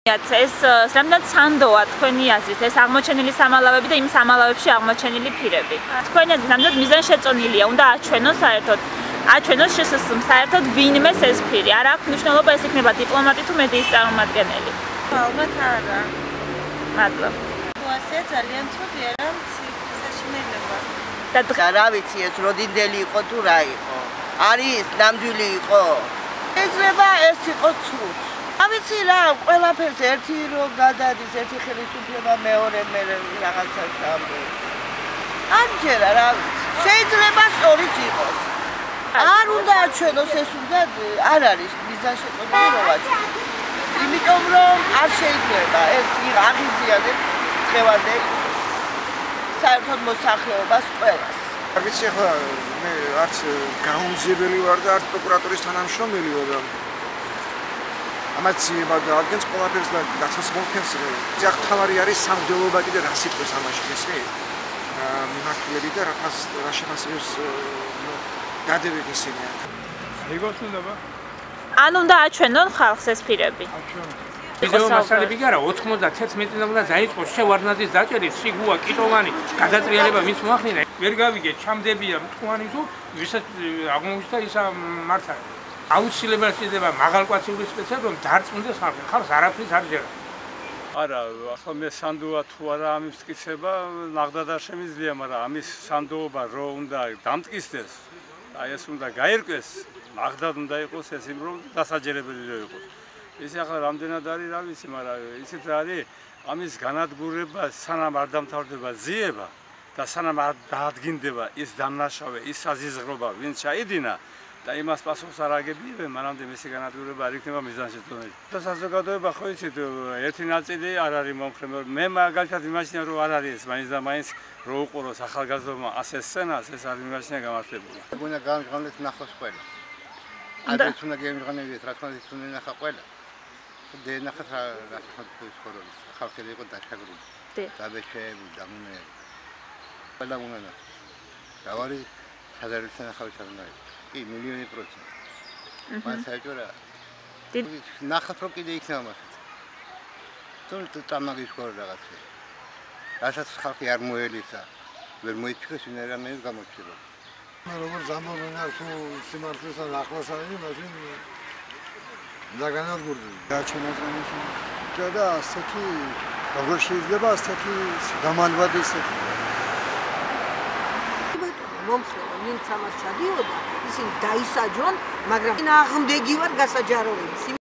ეს რამდენად სანდოა თქვენი აზრით ეს აღმოჩენილი სამალავები და იმ სამალავებში აღმოჩენილი ფირები. თქვენი აზრით რამდენად მიზანშეწონილია, უნდა აჩვენოს საერთოდ. აჩვენოს შესაძლოა საერთოდ ვინმეს ეს ფირი. არ აქვს მნიშვნელობა ეს იქნება დიპლომატი თუ მედიის წარმომადგენელი. ალბათ არა. მადლობა. ასე ძალიან ცუდია რა საშინელება. და რა ვიცი ეს როდინდელი იყო თუ რა იყო. არის ნამდვილი იყო. შეიძლება ეს იყოს ცუდ. რა ვიცი რა, ყველაფერს ერთი რომ გადადის, ერთი ხელისუფლება მეორე რაღაცას ამბობს. ამჯერა რა ვიცი. შეიძლება სწორიც იყოს. არ უნდა აჩვენოს ეს უნდა არ არის მიზანშეწონილი რომ აჩვენოს. იმიტომ რომ არ შეიძლება ეს აღიზიანებს დღევანდე საერთოდ მოსახლეობას ყველას. არ ვიცი ახლა მე არც გაუმძიებელი ვარ და არც პროკურატურის თანამშრომელი ვარ და ამაც ადგენს ყველაფერს და გასასმოლქენს ძახ თავარი არის სამგდელობა კიდე რა სიტყვის ამაში გესმით? მიმართულები და რა შემასწავლებს გადავიღე ისინი. ეგოც უნდაობა. ან უნდა აჩვენონ ხალხს ეს ფირები. ვიდეო მასალები კი არა 91 წლიდან უნდა დაიწყო შევარდნაძის დაჭერით სიგუა კიტოვანი გადატრიალება მის მოახდინა ვერ გავიგე ჩამდებია მტყუანი თუ ვისაც აღმოჩნდა ისა მართა აუცილებლად შეიძლება მაღალკვაციური სპეციალისტი რომ დარწმუნდეს ხალხს არაფრის არ ჯერა არა ახლა მე სანდოა თუ არა ამის მტკიცება ნახდად არ შემიძლია მაგრამ ამის სანდოობა რო უნდა დამტკიცდეს აი ეს უნდა გაერკვეს ნახდად უნდა იყოს ეს იმ რომ დასაჯერებელი რო იყოს ის ახლა რამდენად არის რა ვიცი მაგრამ ისეთ არის ამის განადგურება სანამ არ დამთავრდება ძიება და სანამ არ დაადგინდება ის დამნაშავე ის საზიზღრობა ვინც ჩაიდინა და იმას პასუხს არ აგებიებენ მანამდე მისი განადგურება არ იქნება მიზანშეწონილი და საზოგადოება ხო იცით ერთი ნაწილი არ არის მომხრე მე მაგალითად იმაჩნია რომ არ არის ეს მაინც და მაინც რო უყუროს ახალგაზრდობა ასე სცენას ეს არ იმაჩნია გამართლებული უნდა გამჟღავნდეს ნახოს ყველა ადრეს უნდა გამჟღავნებიეთ რა თქმა უნდა უნდა ნახა ყველა დენახა რა თქმა უნდა ხოროლის ხალხი იყო დაშაგრული დაბეჭდები დამუნები ყველა უნდა ნახოს რა არის საზარდუცენ ახალი ჩარნაი კი მილიონი %. მან საერთოდ რა ნახოთ რომ კიდე იქნება მასეთ თუ თამაგის ხარ რაღაცა რასაც ხალხი არ მოელისა ვერ მოიფიქრეს ვინ არა მე გამოჩება როგორ ზამბობენ არ თუ სიმართლესთან ახლოს არის მაშინ და განადგურდება გაჩვენებაში და ასეთი როგორ შეიძლება ასეთი გამალვად ისეთი მომხრე ვინც ამას ჩადიოდა ისინი დაისაჯონ მაგრამ აღმდეგი ვარ გასაჯაროების